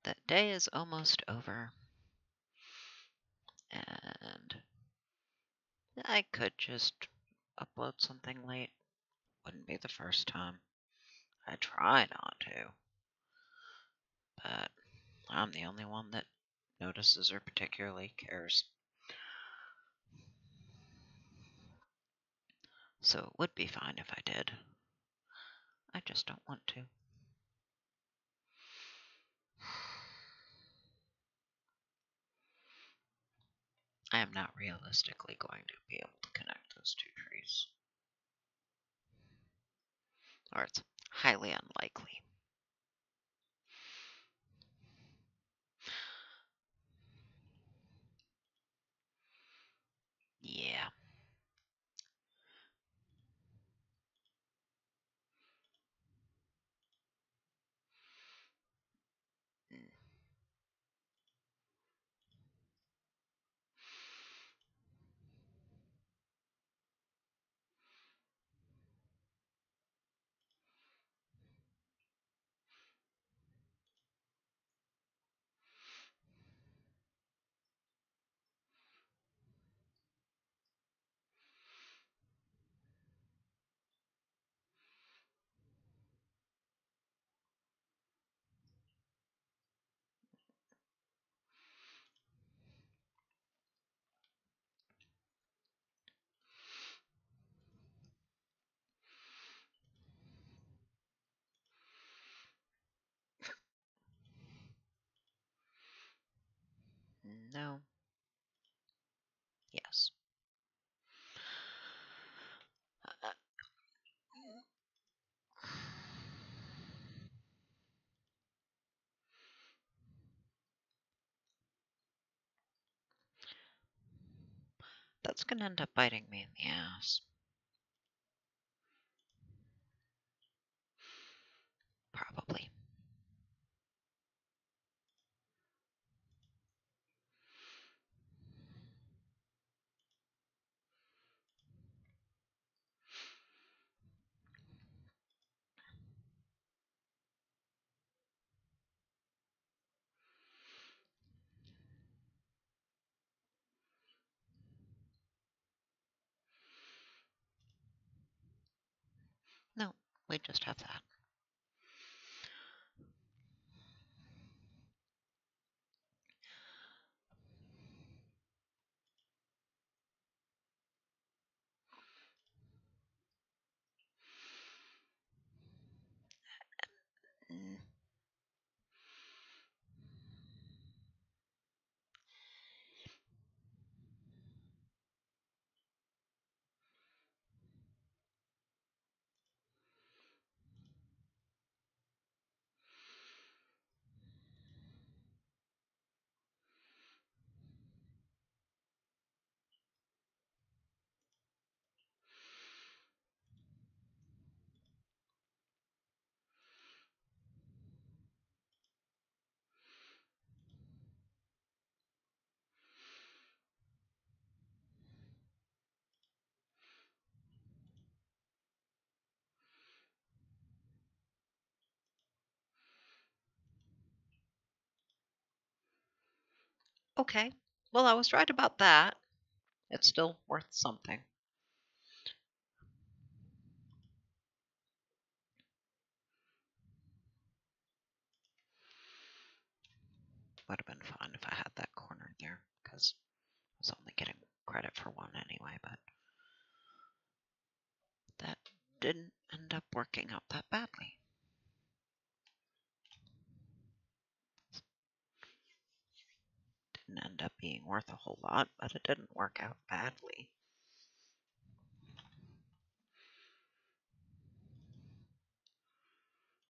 The day is almost over, and I could just upload something late. Wouldn't be the first time. I try not to, but I'm the only one that notices or particularly cares. So it would be fine if I did. I just don't want to. I am not realistically going to be able to connect those two trees. Or it's highly unlikely. Yeah. Mm. No. Yes. Uh, That's going to end up biting me in the ass. Probably. No, we just have that. Mm. Okay. Well, I was right about that. It's still worth something. Would have been fun if I had that corner there, because I was only getting credit for one anyway, but that didn't end up working out that badly. Didn't end up being worth a whole lot, but it didn't work out badly.